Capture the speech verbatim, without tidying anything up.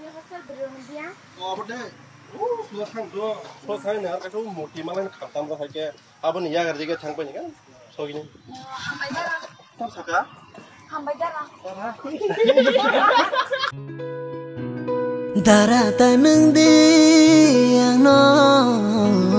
nasi hostel belum dia. Oh, betul. Oh, sudah sang tuh. So thang nih, aku tuh mau timalan khatam tuh kayak apa nih ya kerja thang pe nih kan? So gini. Hambai darah. Tam saka? Hambai darah. Darah tanang di yang no